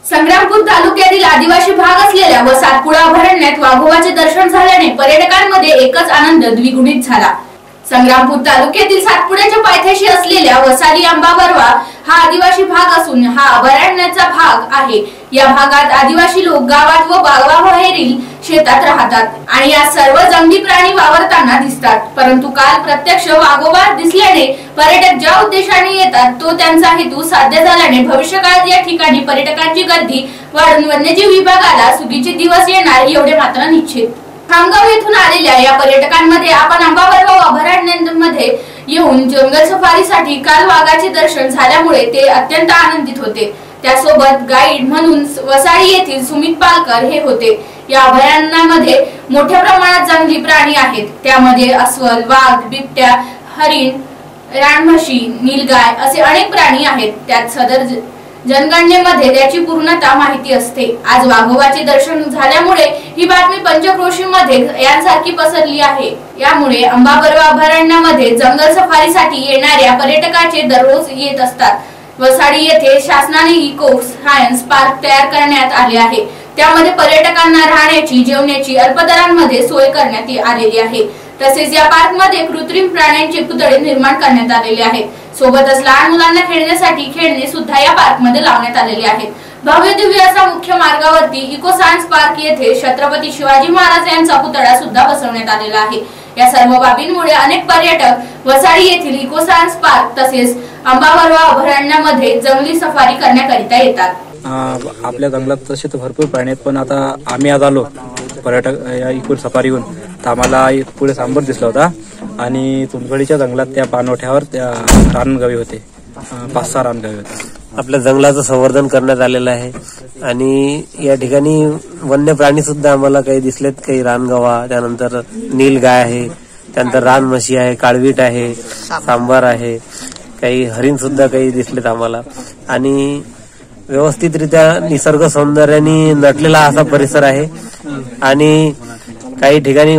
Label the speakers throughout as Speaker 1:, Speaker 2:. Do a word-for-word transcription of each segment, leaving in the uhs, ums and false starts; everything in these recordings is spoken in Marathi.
Speaker 1: संग्रामपूर तालुक्यातील आदिवासी भाग असलेल्या व सातपुडा अभयारण्यात वाघोबाचे दर्शन झाल्याने पर्यटकांमध्ये एकच आनंद द्विगुणित झाला। संग्रामपूर तालुक्यातील सातपुड्याच्या पायथ्याशी असलेल्या वसारी आंबाबरवा हा आदिवासी भाग असून हा अभयारण्याचा भाग आहे। या भागात आदिवासी लोक गावात व गावाबाहेरील शेतात राहतात आणि या सर्व जंगली प्राणी वावरताना दिसतात। परंतु काल प्रत्यक्ष वाघोबा दिसल्याने पर्यटक ज्या उद्देशाने येतात तो त्यांचा हेतू साध्य झाल्याने भविष्यकाळात या ठिकाणी पर्यटकांची गर्दी वाढून वन्यजीव विभागाला सुगीचे दिवस येणार एवढे मात्र निश्चित। खामगाव येथून आलेल्या या पर्यटकांमध्ये आपण आंबाबरवा अभयारण्यामध्ये येऊन जंगल सफारीसाठी काल वाघाचे दर्शन झाल्यामुळे ते अत्यंत आनंदित होते। त्यासोबत गाईड म्हणून वसाडी येथील सुमित पालकर हे होते। या अभयारण्यामध्ये मोठ्या प्रमाणात जंगली प्राणी आहेत। त्यामध्ये अस्वल, वाघ, बिबट्या, हरिण, रानम्हशी, नीलगाय असे अनेक प्राणी आहेत। त्यात सदर जनगणनेमध्ये त्याची पूर्णता माहिती असते। आज वाघोबाचे दर्शन झाल्यामुळे ही बातमी पंचक्रोशीमध्ये यांसारखी पसरली आहे। यामुळे आंबाबरवा अभयारण्यामध्ये जंगल सफारीसाठी येणाऱ्या पर्यटकांचे दररोज येत असतात। वसाडी येथे शासनाने इको सायन्स पार्क तयार करण्यात आले आहे। त्यामध्ये पर्यटकांना राहण्याची, जेवण्याची अल्प दरांमध्ये सोय करण्यात आलेली आहे। तसेच या पार्क मध्ये कृत्रिम प्राण्यांचे पुतळे निर्माण करण्यात आलेले आहेत। सोबतच लहान मुलांना खेळण्यासाठी खेळणे सुद्धा या पार्क मध्ये लावण्यात आलेले आहेत। भव्य दिव्य असा मुख्य मार्गावरती इको सायन्स पार्क येथे छत्रपती शिवाजी महाराज यांचा पुतळा सुद्धा बसवण्यात आलेला आहे। या सर्व बाबींमुळे अनेक पर्यटक वसाडी येथील इको सायन्स पार्क तसेच आंबाबरवा अभयारण्यामध्ये जंगली सफारी करण्याकरिता येतात।
Speaker 2: आपल्या जंगलात तसे तर भरपूर प्राणी आहेत, पण आता आम्ही आज आलो पर्यटक या इको सफारीहून तर आम्हाला पुढे सांबर दिसला होता आणि तुमगडीच्या जंगलात त्या पाणवठ्यावर त्या रानगवे होते, पाच सहा रानगवे होते।
Speaker 3: आपल्या जंगलाचं संवर्धन करण्यात आलेलं आहे आणि या ठिकाणी वन्य प्राणी सुद्धा आम्हाला काही दिसलेत। काही रानगवा, त्यानंतर नीलगाय आहे, त्यानंतर रानम्हशी आहे, काळवीट आहे, सांबार आहे, काही हरिण सुद्धा काही दिसलेत आम्हाला। आणि व्यवस्थितरित्या निसर्ग सौंदर्याने नटलेला असा परिसर आहे आणि काही ठिकाणी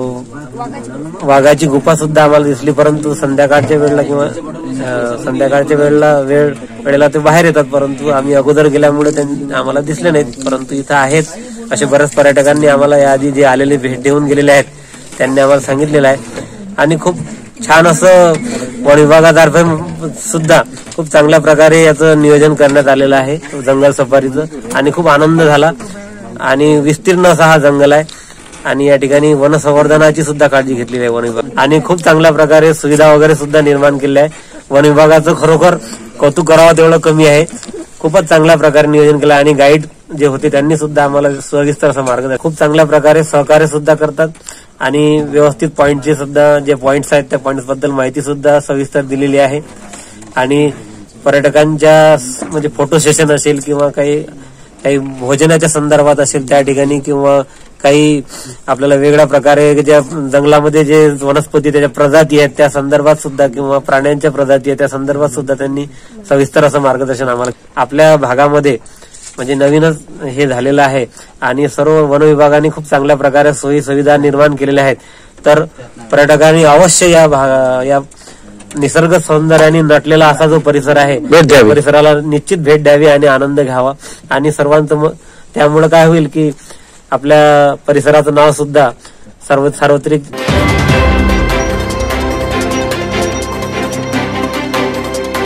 Speaker 3: वाघाची गुफा सुद्धा आम्हाला दिसली, परंतु संध्याकाळच्या वेळेला किंवा संध्याकाळच्या वेळेला वेळ वेळेला ते बाहेर येतात, परंतु आम्ही अगोदर गेल्यामुळे त्यांनी आम्हाला दिसले नाहीत। परंतु इथं आहेत असे बऱ्याच पर्यटकांनी आम्हाला याआधी जे आलेले भेट देऊन गेलेले आहेत त्यांनी आम्हाला सांगितलेलं आहे आणि खूप छान असं वन विभागातर्फे सुद्धा खूप चांगल्या प्रकारे याचं नियोजन करण्यात आलेलं आहे जंगल सफारीचं आणि खूप आनंद झाला। आणि विस्तीर्ण असा हा जंगल आहे आणि या ठिकाणी वन संवर्धनाची सुद्धा काळजी घेतलेली आहे वन विभाग आणि खूप चांगल्या प्रकारे सुविधा वगैरे सुद्धा निर्माण केल्या आहे। वन विभागाचं खरोखर कौतुक करावं तेवढं कमी आहे। खूपच चांगल्या प्रकारे नियोजन केलं आणि गाईड जे होते त्यांनी सुद्धा आम्हाला सविस्तर असा मार्ग खूप चांगल्या प्रकारे सहकार्य सुद्धा करतात आणि व्यवस्थित पॉइंटचे सुद्धा जे पॉइंट्स आहेत त्या पॉइंट्स बद्दल माहिती सुद्धा सविस्तर दिलेली आहे। आणि पर्यटकांच्या म्हणजे फोटो सेशन असेल किंवा काही काही भोजनाच्या संदर्भात असेल त्या ठिकाणी किंवा काही आपल्याला वेगळ्या प्रकारे ज्या जंगलामध्ये जे वनस्पती त्याच्या प्रजाती आहेत त्या संदर्भात सुद्धा किंवा प्राण्यांच्या प्रजाती आहेत त्या संदर्भात सुद्धा त्यांनी सविस्तर असं मार्गदर्शन आम्हाला आपल्या भागामध्ये म्हणजे नवीनच हे झालेलं आहे आणि सर्व वन विभागाने खूप चांगल्या प्रकारे सोयी सुविधा निर्माण केलेल्या आहेत। तर पर्यटकांनी अवश्य या या निसर्ग सौंदर्याने नटलेला असा जो परिसर आहे परिसराला निश्चित भेट द्यावी आणि आनंद घ्यावा आणि सर्वांचं त्यामुळे काय होईल की आपल्या परिसराचं नाव सुद्धा सर्व सार्वत्रिक